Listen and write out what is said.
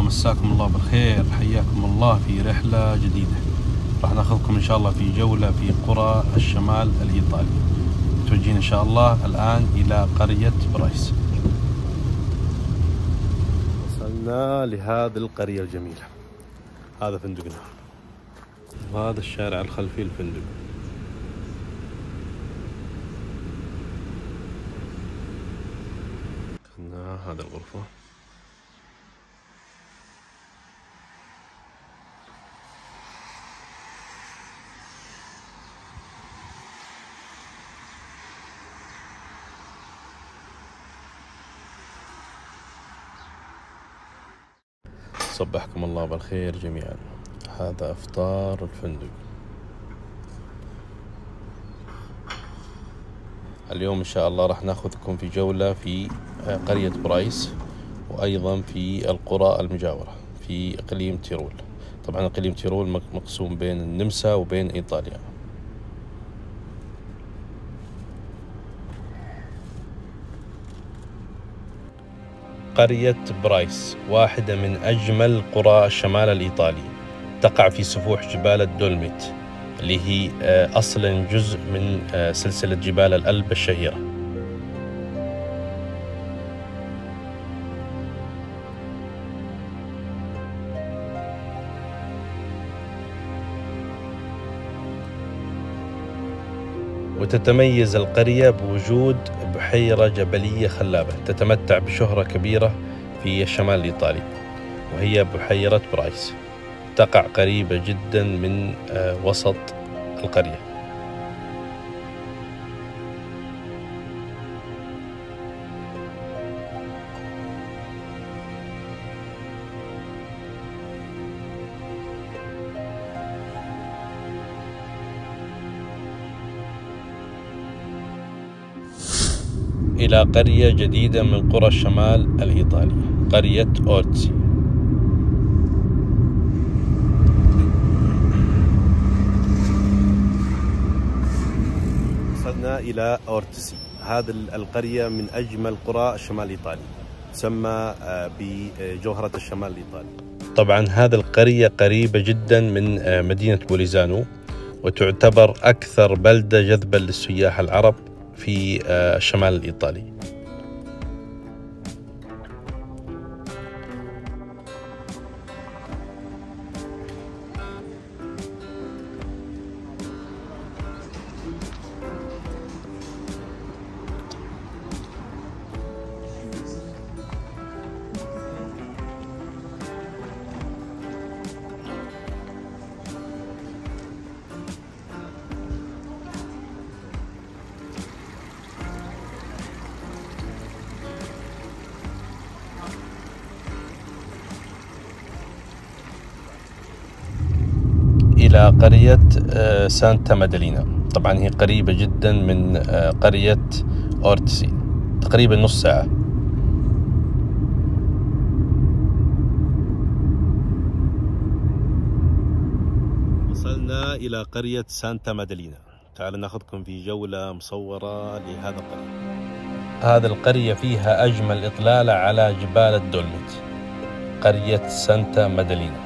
مساكم الله بالخير، حياكم الله في رحلة جديدة. راح ناخذكم إن شاء الله في جولة في قرى الشمال الإيطالي. متوجهين إن شاء الله الآن إلى قرية برايس. وصلنا لهذه القرية الجميلة. هذا فندقنا، وهذا الشارع الخلفي للفندق. هذا الغرفة. صبحكم الله بالخير جميعا. هذا إفطار الفندق. اليوم إن شاء الله راح ناخذكم في جولة في قرية برايس، وأيضا في القرى المجاورة في إقليم تيرول. طبعا إقليم تيرول مقسوم بين النمسا وبين إيطاليا. قرية برايس واحدة من أجمل قرى الشمال الإيطالي، تقع في سفوح جبال الدولميت اللي هي أصلا جزء من سلسلة جبال الألب الشهيرة. وتتميز القرية بوجود بحيرة جبلية خلابة تتمتع بشهرة كبيرة في الشمال الإيطالي، وهي بحيرة برايس. تقع قريبة جدا من وسط القرية. إلى قرية جديدة من قرى الشمال الإيطالي، قرية أورتسي. وصلنا إلى أورتسي. هذه القرية من أجمل قرى الشمال الإيطالي، تسمى بجوهرة الشمال الإيطالي. طبعا هذه القرية قريبة جدا من مدينة بوليزانو، وتعتبر أكثر بلدة جذبا للسياح العرب في الشمال الإيطالي. إلى قرية سانتا مادالينا. طبعا هي قريبة جدا من قرية أورتسي، تقريبا نص ساعة. وصلنا إلى قرية سانتا مادالينا. تعالوا ناخذكم في جولة مصورة لهذا القرية. هذه القرية فيها أجمل إطلالة على جبال الدولميت، قرية سانتا مادالينا.